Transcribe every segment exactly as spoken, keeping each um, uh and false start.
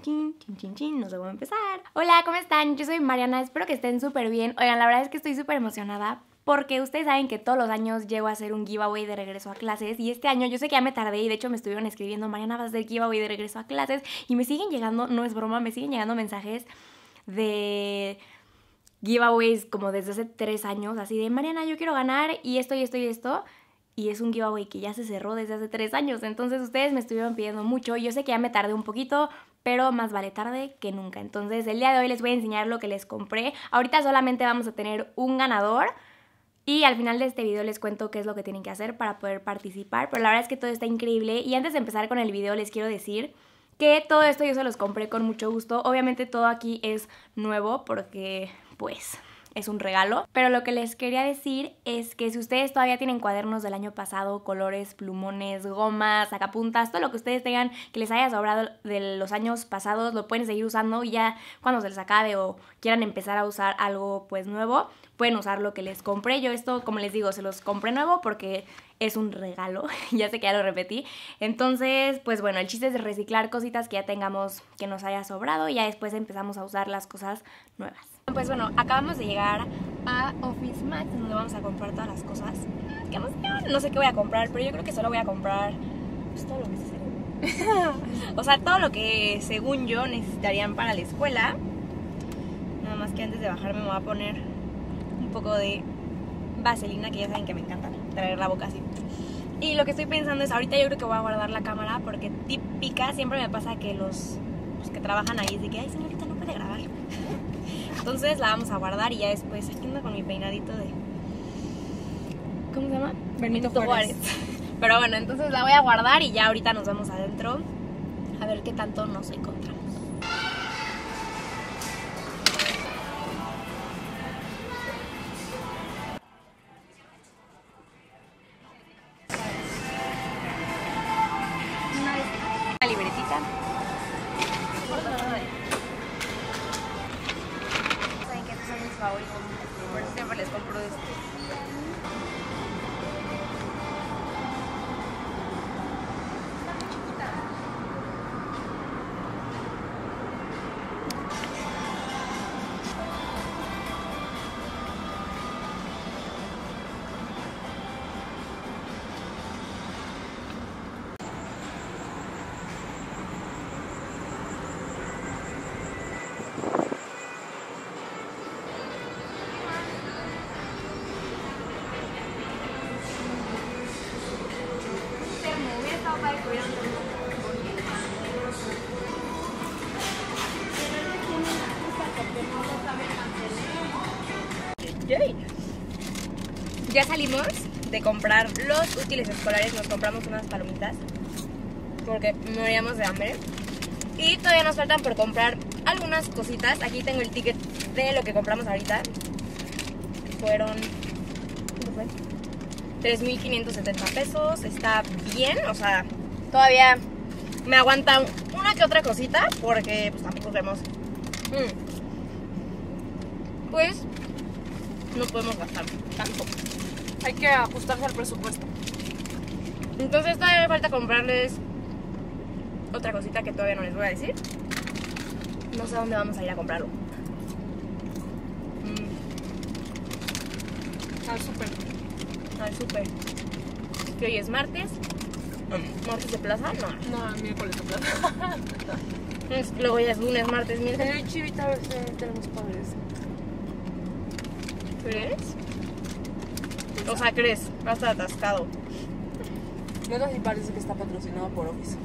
chin, chin, chin, chin, no sé cómo empezar. Hola, ¿cómo están? Yo soy Mariana, espero que estén súper bien. Oigan, la verdad es que estoy súper emocionada porque ustedes saben que todos los años llego a hacer un giveaway de regreso a clases y este año yo sé que ya me tardé y de hecho me estuvieron escribiendo: Mariana, vas a hacer giveaway de regreso a clases, y me siguen llegando, no es broma, me siguen llegando mensajes de giveaways como desde hace tres años, así de: Mariana, yo quiero ganar y esto y esto y esto. Y es un giveaway que ya se cerró desde hace tres años. Entonces ustedes me estuvieron pidiendo mucho. Yo sé que ya me tardé un poquito, pero más vale tarde que nunca. Entonces el día de hoy les voy a enseñar lo que les compré. Ahorita solamente vamos a tener un ganador y al final de este video les cuento qué es lo que tienen que hacer para poder participar. Pero la verdad es que todo está increíble. Y antes de empezar con el video les quiero decir que todo esto yo se los compré con mucho gusto. Obviamente todo aquí es nuevo porque pues es un regalo, pero lo que les quería decir es que si ustedes todavía tienen cuadernos del año pasado, colores, plumones, gomas, sacapuntas, todo lo que ustedes tengan que les haya sobrado de los años pasados, lo pueden seguir usando y ya cuando se les acabe o quieran empezar a usar algo pues nuevo, pueden usar lo que les compré. Yo esto, como les digo, se los compré nuevo porque es un regalo, ya sé que ya lo repetí. Entonces, pues bueno, el chiste es reciclar cositas que ya tengamos que nos haya sobrado y ya después empezamos a usar las cosas nuevas. Pues bueno, acabamos de llegar a Office Max, donde vamos a comprar todas las cosas. ¿Qué emoción? No sé qué voy a comprar, pero yo creo que solo voy a comprar pues todo lo necesario. O sea, todo lo que según yo necesitarían para la escuela. Nada más que antes de bajarme me voy a poner un poco de vaselina, que ya saben que me encanta traer la boca así. Y lo que estoy pensando es, ahorita yo creo que voy a guardar la cámara porque típica, siempre me pasa que los, los que trabajan ahí es de que: ay, señorita, no puede grabar. Entonces la vamos a guardar y ya después aquí ando con mi peinadito de... ¿cómo se llama? Benito Juárez. Pero bueno, entonces la voy a guardar y ya ahorita nos vamos adentro a ver qué tanto nos encontramos. Una libretita. Saben que estos son mis favoritos, por eso siempre les compro esto. Ya salimos de comprar los útiles escolares, nos compramos unas palomitas porque moríamos de hambre y todavía nos faltan por comprar algunas cositas. Aquí tengo el ticket de lo que compramos ahorita. Fueron ¿cuánto fue? tres mil quinientos setenta pesos. Está bien, o sea, todavía me aguanta una que otra cosita porque pues tampoco vemos hmm. pues no podemos gastar tanto. Hay que ajustarse al presupuesto. Entonces todavía me falta comprarles otra cosita que todavía no les voy a decir. No sé a dónde vamos a ir a comprarlo. Mm. Al súper. Al súper. Que hoy es martes. ¿Martes de plaza? No. No, miércoles de plaza. Luego ya es lunes, martes, miércoles. Pero chivita, a ver si tenemos padres. ¿Crees? O sea, ¿crees? Va a estar atascado. No sé si parece que está patrocinado por Office.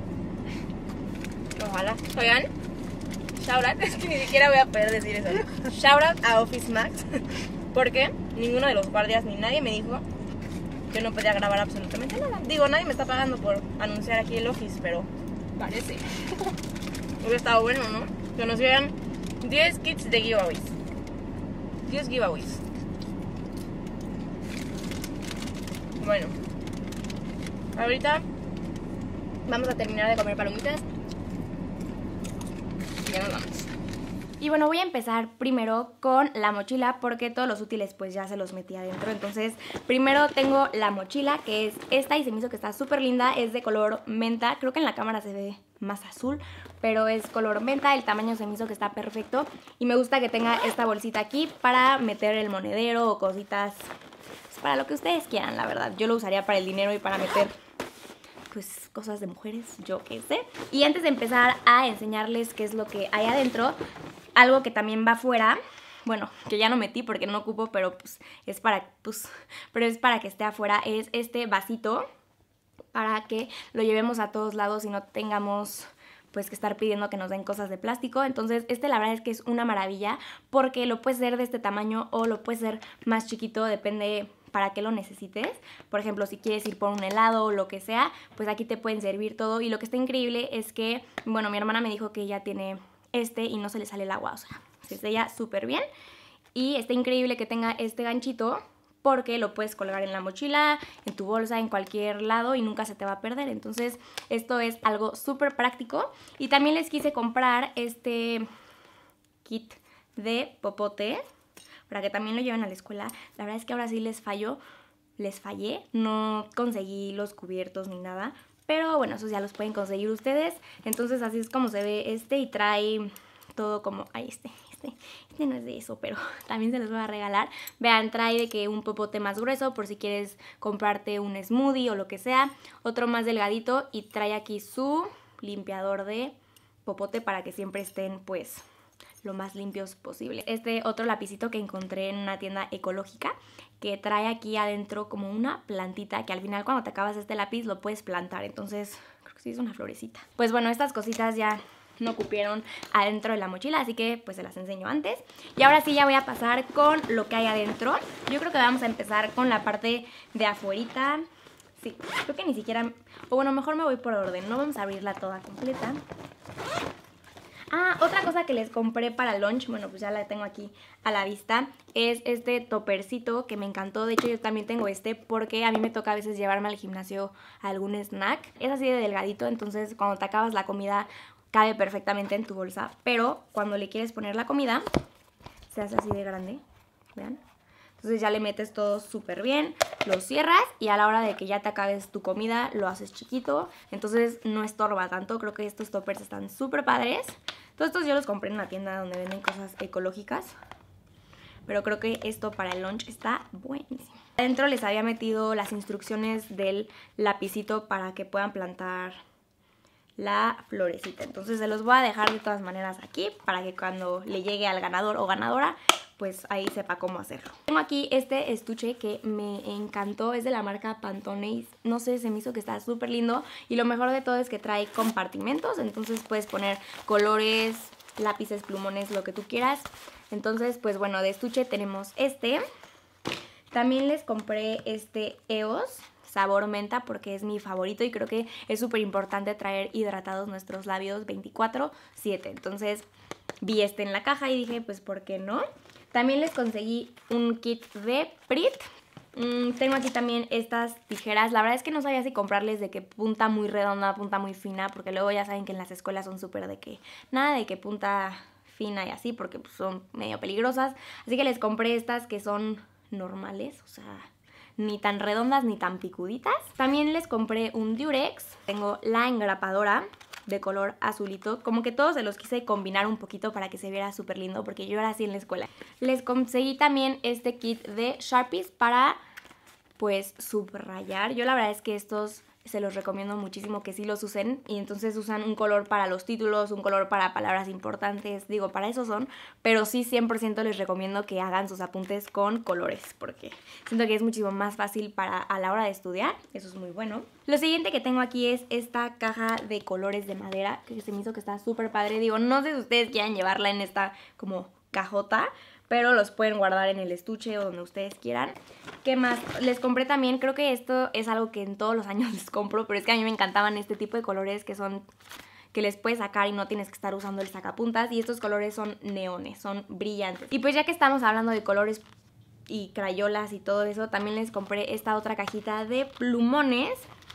Ojalá. Oigan, shout out, es que ni siquiera voy a poder decir eso. Shout out a Office Max. Porque ninguno de los guardias ni nadie me dijo que no podía grabar absolutamente nada. Digo, nadie me está pagando por anunciar aquí el Office, pero Parece. hubiera estado bueno, ¿no? Que nos dieran diez kits de giveaways. diez giveaways. Bueno, ahorita vamos a terminar de comer palomitas y ya nos vamos. Y bueno, voy a empezar primero con la mochila porque todos los útiles pues ya se los metí adentro. Entonces primero tengo la mochila, que es esta y se me hizo que está súper linda. Es de color menta, creo que en la cámara se ve más azul, pero es color menta. El tamaño se me hizo que está perfecto y me gusta que tenga esta bolsita aquí para meter el monedero o cositas, pues, para lo que ustedes quieran, la verdad. Yo lo usaría para el dinero y para meter pues cosas de mujeres, yo qué sé. Y antes de empezar a enseñarles qué es lo que hay adentro, algo que también va afuera, bueno, que ya no metí porque no ocupo, pero pues es para, pues, pero es para que esté afuera, es este vasito para que lo llevemos a todos lados y no tengamos pues que estar pidiendo que nos den cosas de plástico. Entonces este la verdad es que es una maravilla porque lo puedes hacer de este tamaño o lo puedes hacer más chiquito, depende para qué lo necesites. Por ejemplo, si quieres ir por un helado o lo que sea, pues aquí te pueden servir todo. Y lo que está increíble es que, bueno, mi hermana me dijo que ella tiene este y no se le sale el agua, o sea, se sella súper bien. Y está increíble que tenga este ganchito porque lo puedes colgar en la mochila, en tu bolsa, en cualquier lado y nunca se te va a perder. Entonces esto es algo súper práctico. Y también les quise comprar este kit de popote para que también lo lleven a la escuela. La verdad es que ahora sí les falló, les fallé, no conseguí los cubiertos ni nada, pero bueno, esos ya los pueden conseguir ustedes. Entonces así es como se ve este y trae todo como, ay, este, este, este no es de eso, pero también se los voy a regalar. Vean, trae de que un popote más grueso por si quieres comprarte un smoothie o lo que sea, otro más delgadito y trae aquí su limpiador de popote para que siempre estén pues lo más limpios posible. Este otro lapicito que encontré en una tienda ecológica que trae aquí adentro como una plantita que al final cuando te acabas este lápiz lo puedes plantar. Entonces creo que sí es una florecita. Pues bueno, estas cositas ya no cupieron adentro de la mochila, así que pues se las enseño antes. Y ahora sí ya voy a pasar con lo que hay adentro. Yo creo que vamos a empezar con la parte de afuerita. Sí, creo que ni siquiera... O bueno, mejor me voy por orden. No vamos a abrirla toda completa. Ah, otra cosa que les compré para lunch, bueno, pues ya la tengo aquí a la vista, es este topercito que me encantó. De hecho, yo también tengo este porque a mí me toca a veces llevarme al gimnasio algún snack. Es así de delgadito, entonces cuando te acabas la comida cabe perfectamente en tu bolsa. Pero cuando le quieres poner la comida, se hace así de grande, vean. Entonces ya le metes todo súper bien, lo cierras y a la hora de que ya te acabes tu comida lo haces chiquito. Entonces no estorba tanto, creo que estos toppers están súper padres. Todos estos yo los compré en una tienda donde venden cosas ecológicas, pero creo que esto para el lunch está buenísimo. Adentro les había metido las instrucciones del lapicito para que puedan plantar la florecita. Entonces se los voy a dejar de todas maneras aquí para que cuando le llegue al ganador o ganadora pues ahí sepa cómo hacerlo. Tengo aquí este estuche que me encantó, es de la marca Pantone y no sé, se me hizo que está súper lindo y lo mejor de todo es que trae compartimentos, entonces puedes poner colores, lápices, plumones, lo que tú quieras. Entonces pues bueno, de estuche tenemos este. También les compré este E O S sabor menta porque es mi favorito y creo que es súper importante traer hidratados nuestros labios veinticuatro siete. Entonces vi este en la caja y dije pues ¿por qué no? También les conseguí un kit de Prit. Mm, tengo aquí también estas tijeras. La verdad es que no sabía si comprarles de que punta muy redonda, punta muy fina, porque luego ya saben que en las escuelas son súper de que nada de que punta fina y así, porque pues, son medio peligrosas. Así que les compré estas que son normales, o sea, ni tan redondas ni tan picuditas. También les compré un Durex. Tengo la engrapadora de color azulito, como que todos se los quise combinar un poquito para que se viera súper lindo porque yo era así en la escuela. Les conseguí también este kit de Sharpies para pues subrayar. Yo la verdad es que estos se los recomiendo muchísimo que sí los usen y entonces usan un color para los títulos, un color para palabras importantes, digo, para eso son, pero sí cien por ciento les recomiendo que hagan sus apuntes con colores porque siento que es muchísimo más fácil para a la hora de estudiar, eso es muy bueno. Lo siguiente que tengo aquí es esta caja de colores de madera que se me hizo que está súper padre, digo, no sé si ustedes quieran llevarla en esta como cajota, pero los pueden guardar en el estuche o donde ustedes quieran. ¿Qué más? Les compré también, creo que esto es algo que en todos los años les compro, pero es que a mí me encantaban este tipo de colores que son que les puedes sacar y no tienes que estar usando el sacapuntas. Y estos colores son neones, son brillantes. Y pues ya que estamos hablando de colores y crayolas y todo eso, también les compré esta otra cajita de plumones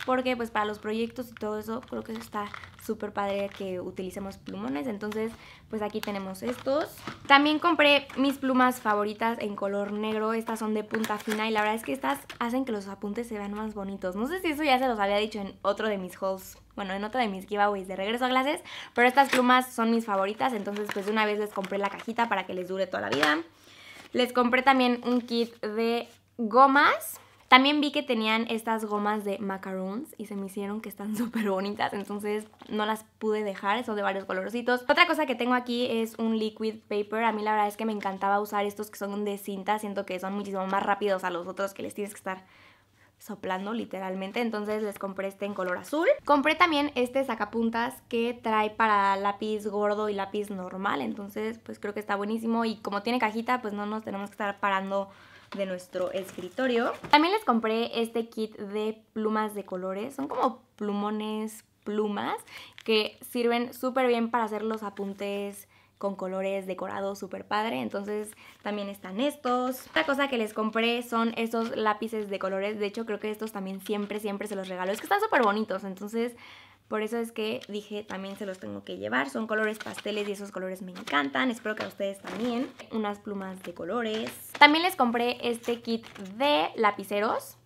porque pues para los proyectos y todo eso creo que está súper padre que utilicemos plumones. Entonces pues aquí tenemos estos. También compré mis plumas favoritas en color negro. Estas son de punta fina y la verdad es que estas hacen que los apuntes se vean más bonitos. No sé si eso ya se los había dicho en otro de mis hauls, bueno, en otro de mis giveaways de regreso a clases, pero estas plumas son mis favoritas. Entonces pues de una vez les compré la cajita para que les dure toda la vida. Les compré también un kit de gomas. También vi que tenían estas gomas de macarons y se me hicieron que están súper bonitas, entonces no las pude dejar, son de varios colorcitos. Otra cosa que tengo aquí es un liquid paper. A mí la verdad es que me encantaba usar estos que son de cinta, siento que son muchísimo más rápidos a los otros que les tienes que estar soplando literalmente, entonces les compré este en color azul. Compré también este sacapuntas que trae para lápiz gordo y lápiz normal, entonces pues creo que está buenísimo y como tiene cajita pues no nos tenemos que estar parando de nuestro escritorio. También les compré este kit de plumas de colores, son como plumones plumas que sirven súper bien para hacer los apuntes con colores decorados súper padre, entonces también están estos. Otra cosa que les compré son estos lápices de colores, de hecho creo que estos también siempre, siempre se los regalo, es que están súper bonitos, entonces por eso es que dije también se los tengo que llevar. Son colores pasteles y esos colores me encantan, espero que a ustedes también. Unas plumas de colores. También les compré este kit de lapiceros,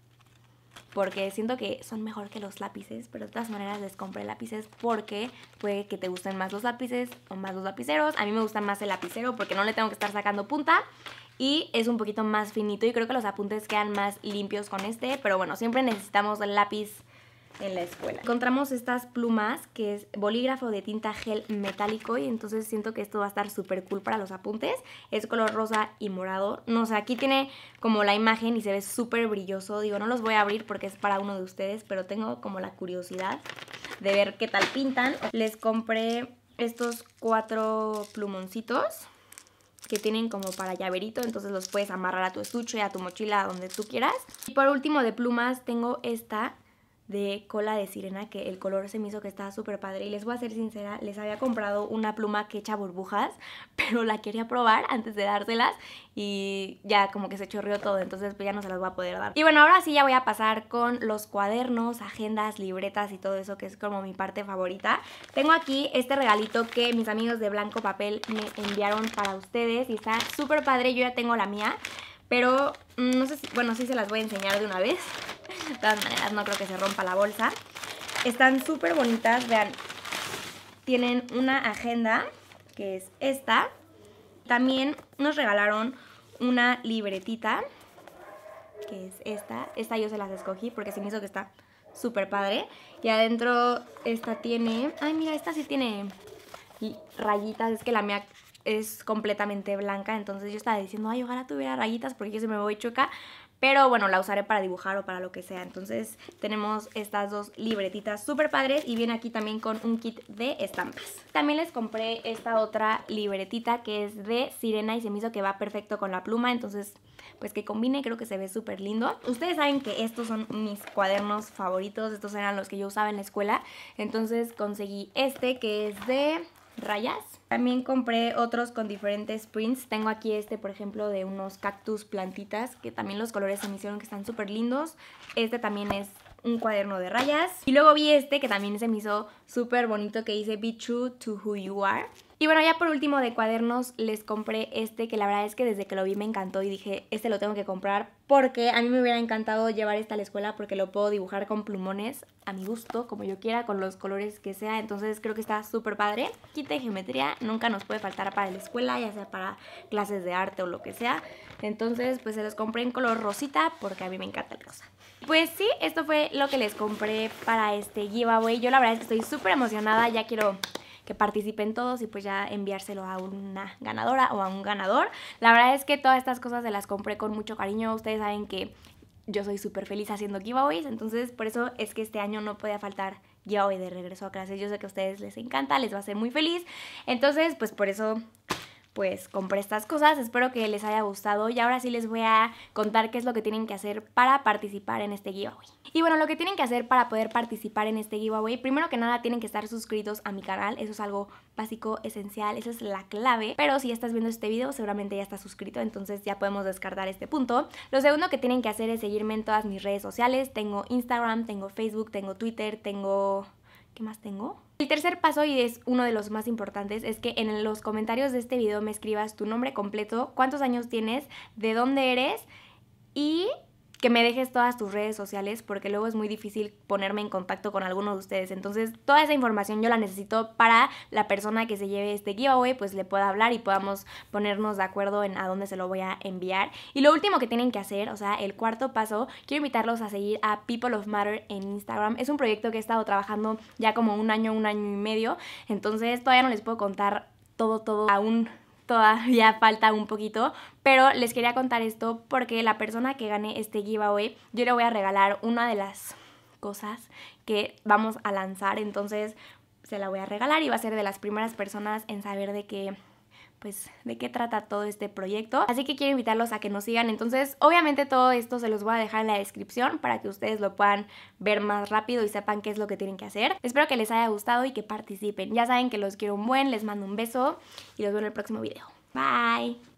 porque siento que son mejor que los lápices, pero de todas maneras les compré lápices porque puede que te gusten más los lápices o más los lapiceros. A mí me gusta más el lapicero porque no le tengo que estar sacando punta y es un poquito más finito y creo que los apuntes quedan más limpios con este, pero bueno, siempre necesitamos el lápiz en la escuela. Encontramos estas plumas que es bolígrafo de tinta gel metálico y entonces siento que esto va a estar súper cool para los apuntes. Es color rosa y morado. No sé, aquí tiene como la imagen y se ve súper brilloso. Digo, no los voy a abrir porque es para uno de ustedes, pero tengo como la curiosidad de ver qué tal pintan. Les compré estos cuatro plumoncitos que tienen como para llaverito, entonces los puedes amarrar a tu estuche, a tu mochila, a donde tú quieras. Y por último de plumas tengo esta de cola de sirena, que el color se me hizo que estaba súper padre. Y les voy a ser sincera, les había comprado una pluma que echa burbujas, pero la quería probar antes de dárselas y ya como que se chorreó todo, entonces pues ya no se las voy a poder dar. Y bueno, ahora sí ya voy a pasar con los cuadernos, agendas, libretas y todo eso, que es como mi parte favorita. Tengo aquí este regalito que mis amigos de Blanco Papel me enviaron para ustedes y está súper padre. Yo ya tengo la mía, pero no sé si, bueno, sí se las voy a enseñar de una vez. De todas maneras no creo que se rompa la bolsa. Están súper bonitas, vean. Tienen una agenda, que es esta. También nos regalaron una libretita, que es esta. Esta yo se las escogí porque se me hizo que está súper padre. Y adentro esta tiene... Ay, mira, esta sí tiene rayitas. Es que la mía es completamente blanca, entonces yo estaba diciendo, ay, ojalá tuviera rayitas porque yo se me voy chueca. Pero bueno, la usaré para dibujar o para lo que sea. Entonces tenemos estas dos libretitas súper padres y viene aquí también con un kit de estampas. También les compré esta otra libretita que es de sirena y se me hizo que va perfecto con la pluma. Entonces pues que combine, creo que se ve súper lindo. Ustedes saben que estos son mis cuadernos favoritos. Estos eran los que yo usaba en la escuela. Entonces conseguí este que es de rayas. También compré otros con diferentes prints. Tengo aquí este, por ejemplo, de unos cactus plantitas, que también los colores se me hicieron que están súper lindos. Este también es un cuaderno de rayas. Y luego vi este que también se me hizo súper bonito, que dice Be True to Who You Are. Y bueno, ya por último de cuadernos les compré este, que la verdad es que desde que lo vi me encantó y dije, este lo tengo que comprar porque a mí me hubiera encantado llevar esta a la escuela porque lo puedo dibujar con plumones a mi gusto, como yo quiera, con los colores que sea. Entonces creo que está súper padre. Kit de geometría nunca nos puede faltar para la escuela, ya sea para clases de arte o lo que sea. Entonces pues se los compré en color rosita porque a mí me encanta el rosa. Pues sí, esto fue lo que les compré para este giveaway. Yo la verdad es que estoy súper emocionada, ya quiero que participen todos y pues ya enviárselo a una ganadora o a un ganador. La verdad es que todas estas cosas se las compré con mucho cariño. Ustedes saben que yo soy súper feliz haciendo giveaways, entonces por eso es que este año no podía faltar giveaway de regreso a clases. Yo sé que a ustedes les encanta, les va a hacer muy feliz, entonces pues por eso pues compré estas cosas. Espero que les haya gustado y ahora sí les voy a contar qué es lo que tienen que hacer para participar en este giveaway. Y bueno, lo que tienen que hacer para poder participar en este giveaway, primero que nada tienen que estar suscritos a mi canal. Eso es algo básico, esencial, esa es la clave. Pero si ya estás viendo este video seguramente ya estás suscrito, entonces ya podemos descartar este punto. Lo segundo que tienen que hacer es seguirme en todas mis redes sociales. Tengo Instagram, tengo Facebook, tengo Twitter, tengo... ¿qué más tengo? El tercer paso, y es uno de los más importantes, es que en los comentarios de este video me escribas tu nombre completo, cuántos años tienes, de dónde eres y que me dejes todas tus redes sociales, porque luego es muy difícil ponerme en contacto con alguno de ustedes. Entonces toda esa información yo la necesito para la persona que se lleve este giveaway, pues le pueda hablar y podamos ponernos de acuerdo en a dónde se lo voy a enviar. Y lo último que tienen que hacer, o sea, el cuarto paso, quiero invitarlos a seguir a People of Matter en Instagram. Es un proyecto que he estado trabajando ya como un año, un año y medio, entonces todavía no les puedo contar todo, todo aún. Todavía falta un poquito, pero les quería contar esto porque la persona que gane este giveaway, yo le voy a regalar una de las cosas que vamos a lanzar, entonces se la voy a regalar y va a ser de las primeras personas en saber de qué, pues, de qué trata todo este proyecto. Así que quiero invitarlos a que nos sigan. Entonces, obviamente todo esto se los voy a dejar en la descripción para que ustedes lo puedan ver más rápido y sepan qué es lo que tienen que hacer. Espero que les haya gustado y que participen. Ya saben que los quiero un buen, les mando un beso y los veo en el próximo video. Bye.